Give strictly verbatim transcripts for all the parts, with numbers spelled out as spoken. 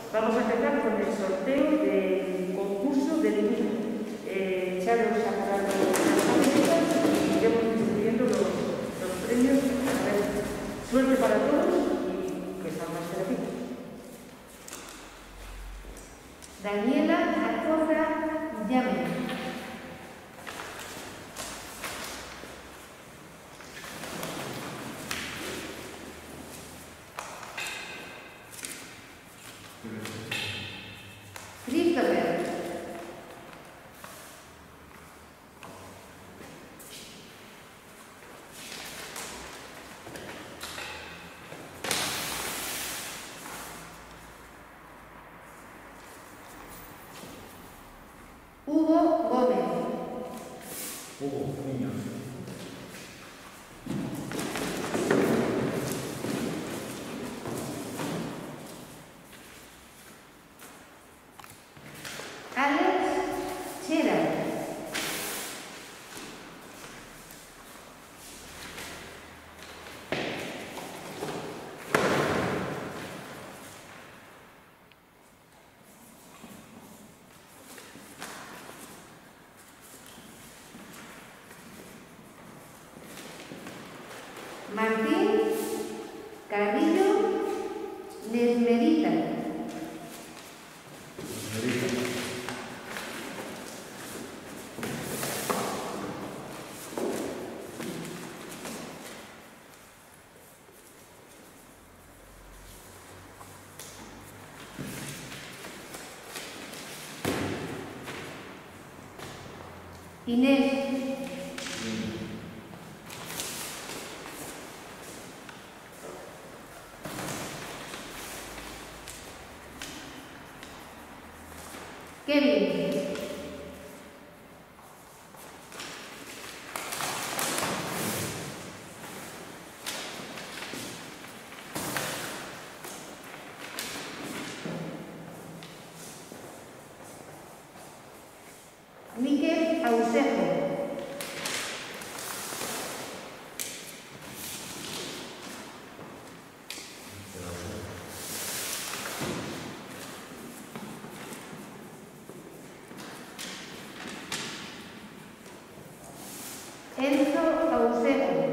Vamos a empezar con el sorteo del concurso de dibujo. Eh, Charo sacará las camisetas y iremos distribuyendo los, los premios. A ver, suerte para todos y que salgan felices. Daniela Acosta Llame. Christopher. Hugo Gómez. Hugo, niño. Alex Chera. Martín Carrillo Nesmerita. Inés. Kevin. Miquel Ausejo. Enzo Ausejo.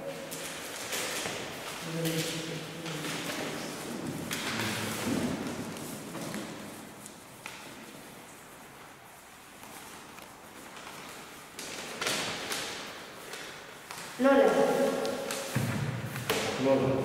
Lola. Lola.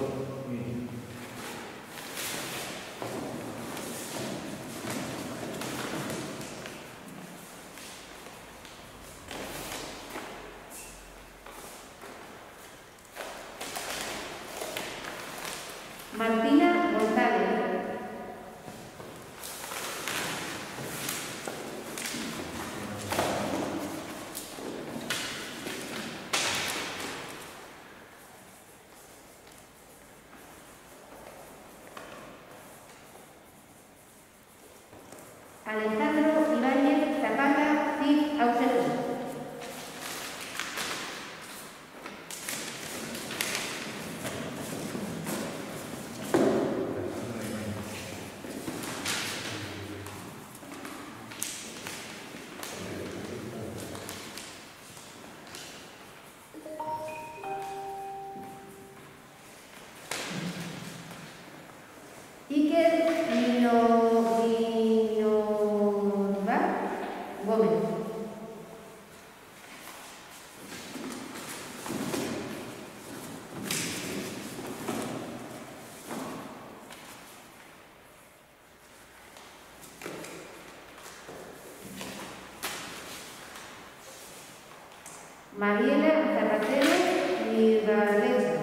Martina González. Alejandro Ibáñez Zapata Cid Ausejo. Iker Minova Gómez. Mariela Zapatero Miraleza.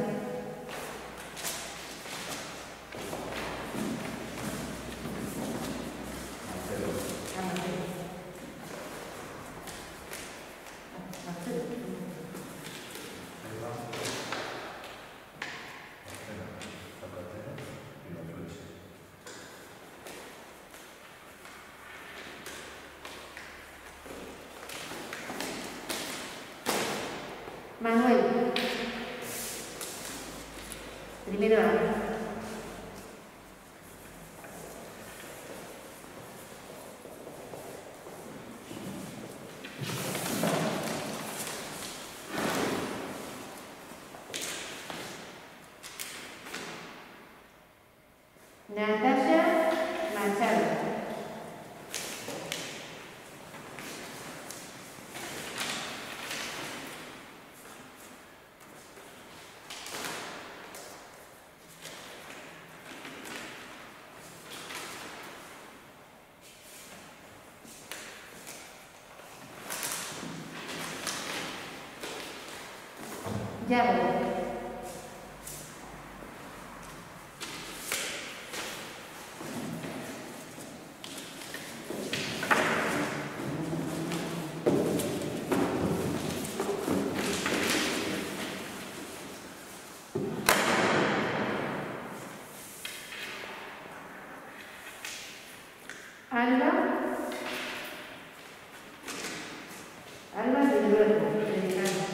Manuel. Primero A. Natasha Machado. Yago. Alba. Alba de Luego, mexicana.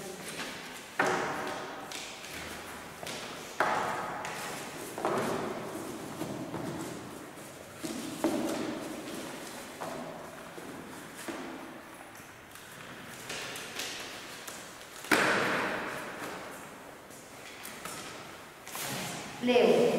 Leo.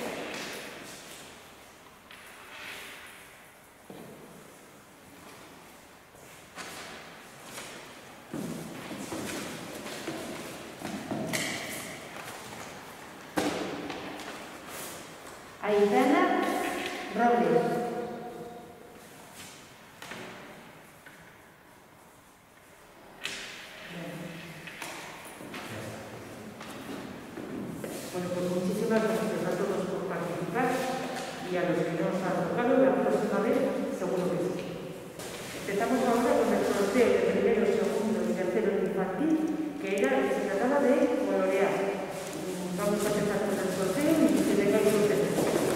Aitana Robles. Bueno, pues muchísimas gracias a todos por participar y a los que no nos han tocado la próxima vez, seguro que sí. Empezamos ahora con el sorteo de primero, segundo y tercero de infantil, que era, se trataba de colorear. Vamos a empezar con el sorteo y que tengáis ustedes.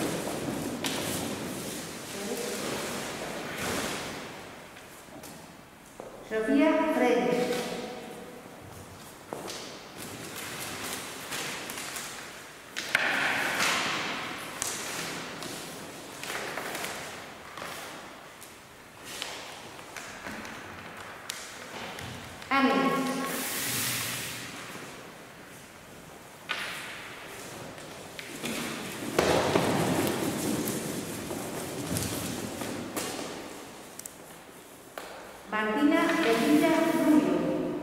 Sofía Freire. Ángeles. Martina Elvira Rubio.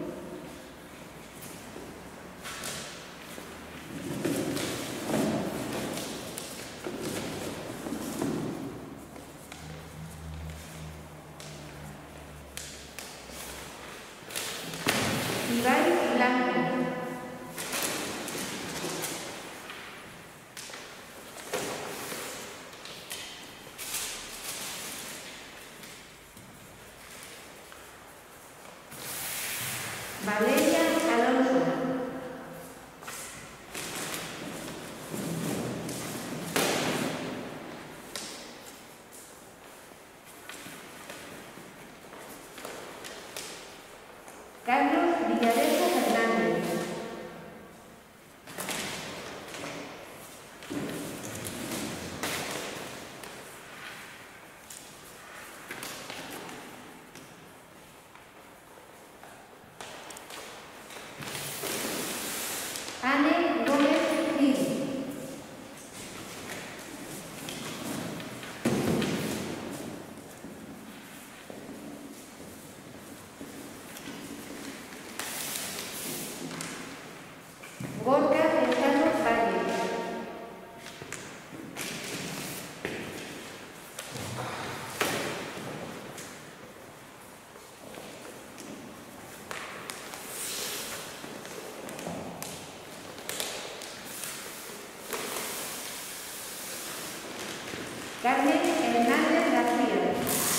Ibai Blanco. Valeria Alonso. Carlos Villarejo Fernández. Anne Gómez Gil. Gorka Lezano Valle. Carmen Hernández García.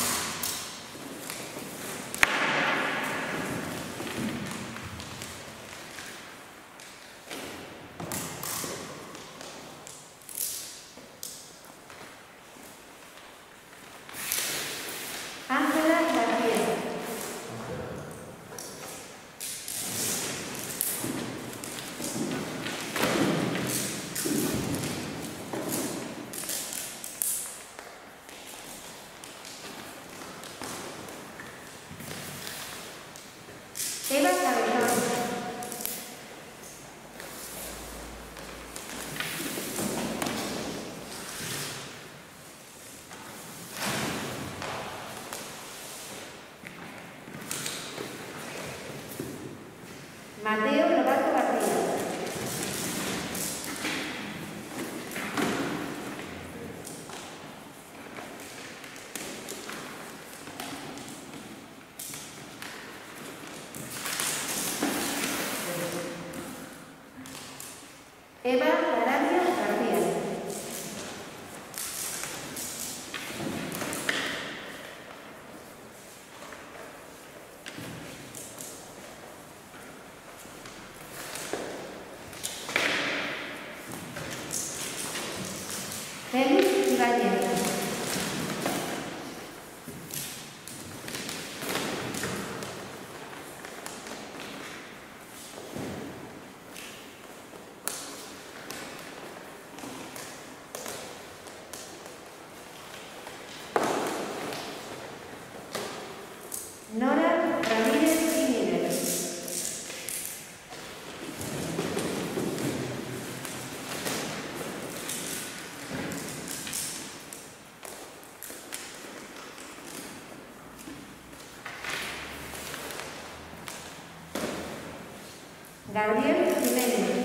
Ángela García. Félix Ibáñez. Nora Ramírez Jiménez. Gabriel Jiménez.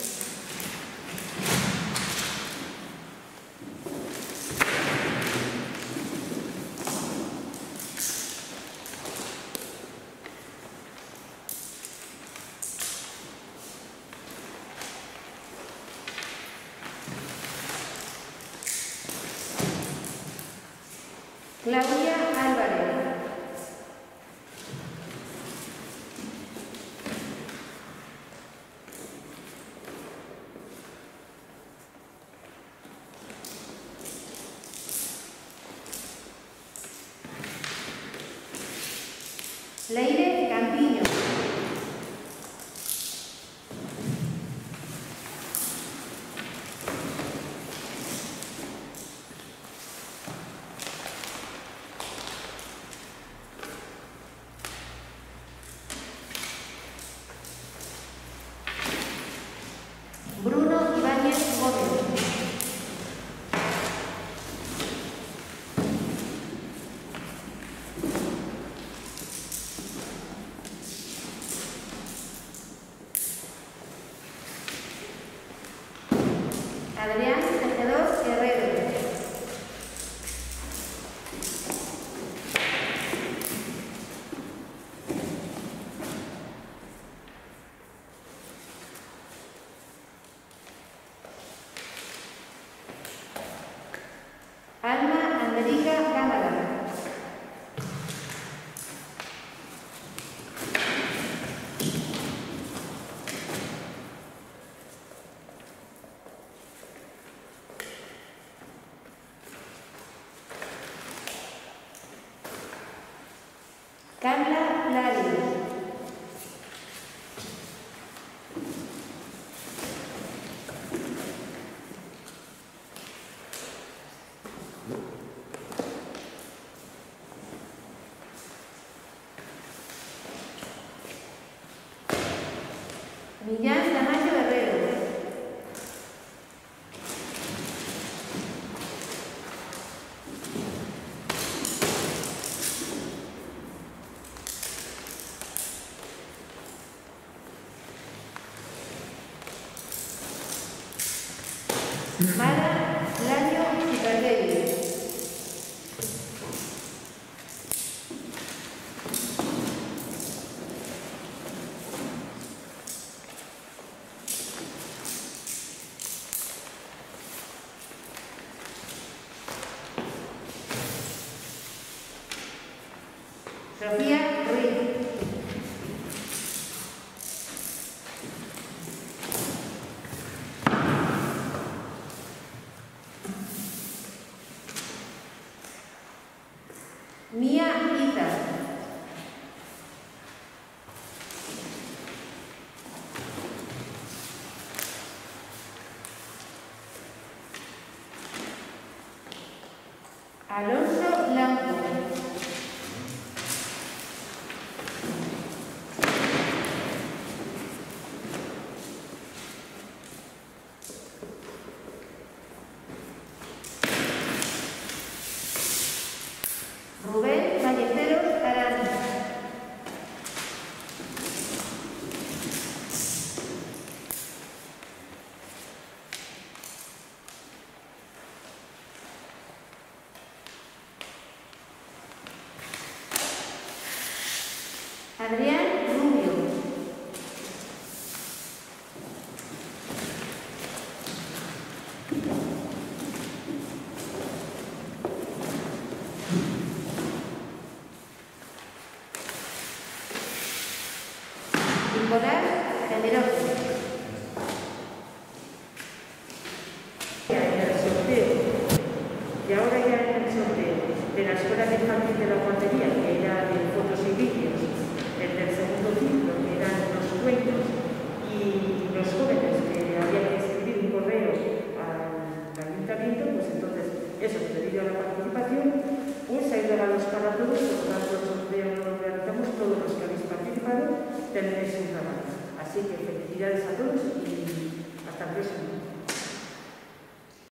Claudia Álvarez. Leire Campiño. Bruno Ibáñez Gómez. Adrián Tejedor Herrero. Alma Anderica Cámara. Carla Larios. Millán Tamayo Herrero. Mara Laño Citardelli. Sofía Ruiz. Mía Iza. Alonso Blanco. Rubén Ballesteros Arana. Adrián Rubio. Nicolás Generoso. En el sorteo ahora ya en el sorteo de la Escuela de Infantil de la Guardería, que era de fotos y vídeos, el del segundo ciclo, que eran los cuentos, y los jóvenes que había que escribir un correo al ayuntamiento, pues entonces eso, debido a la participación, pues hay regalos para todos, por lo tanto el sorteo lo realizamos, todos los que habéis participado tendréis un regalo. Así que felicidades a todos y hasta el próximo.